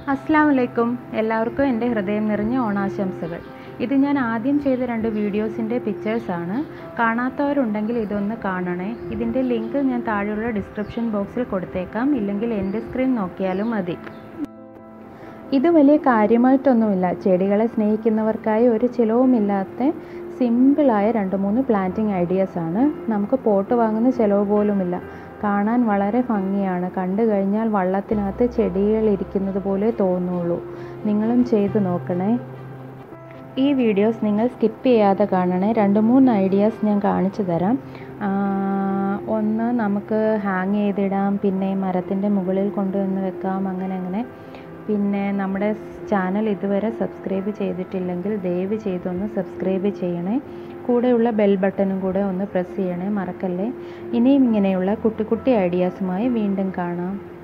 അസ്സലാമു അലൈക്കും. എല്ലാവർക്കും എൻ്റെ ഹൃദയം നിറഞ്ഞ ഓണാശംസകൾ. ഇത് ഞാൻ ആദ്യം ചെയ്ത 2 വീഡിയോസിൻ്റെ പിക്ചേഴ്സാണ്. കാണാത്തവരുണ്ടെങ്കിൽ ഇതൊന്ന് കാണണേ. ഇതിൻ്റെ ലിങ്ക് ഞാൻ താഴെയുള്ള ഡിസ്ക്രിപ്ഷൻ ബോക്സിൽ കൊടുത്തേക്കാം, ഇല്ലെങ്കിൽ എൻ്റെ സ്ക്രീൻ നോക്കിയാലും മതി. ഇത് വലിയ കാര്യമായിട്ടൊന്നുമില്ല. ചെടികളെ സ്നേഹിക്കുന്നവർക്കായി ഒരു ചിലവുമില്ലാത്ത സിമ്പിളായ 2-3 പ്ലാന്റിങ് ഐഡിയാസാണ്. നമുക്ക് പോട്ട് വാങ്ങുന്ന ചിലവ് പോലുമില്ല. കാണാൻ വളരെ ഭംഗിയാണ്. കണ്ടു കഴിഞ്ഞാൽ വള്ളത്തിനകത്ത് ചെടികൾ ഇരിക്കുന്നത് പോലെ തോന്നുള്ളൂ. നിങ്ങളും ചെയ്ത് നോക്കണേ. ഈ വീഡിയോസ് നിങ്ങൾ സ്കിപ്പ് ചെയ്യാതെ കാണണേ. 2-3 ഐഡിയാസ് ഞാൻ കാണിച്ചു തരാം. ഒന്ന് നമുക്ക് ഹാങ് ചെയ്തിടാം, പിന്നെ മരത്തിൻ്റെ മുകളിൽ കൊണ്ടുവന്ന് വെക്കാം, അങ്ങനെ. പിന്നെ നമ്മുടെ ചാനൽ ഇതുവരെ സബ്സ്ക്രൈബ് ചെയ്തിട്ടില്ലെങ്കിൽ ദയവ് ചെയ്തൊന്ന് സബ്സ്ക്രൈബ് ചെയ്യണേ. കൂടെയുള്ള ബെൽ ബട്ടണും കൂടെ ഒന്ന് പ്രസ് ചെയ്യണേ, മറക്കല്ലേ. ഇനിയും ഇങ്ങനെയുള്ള കുട്ടി ഐഡിയാസുമായി വീണ്ടും കാണാം.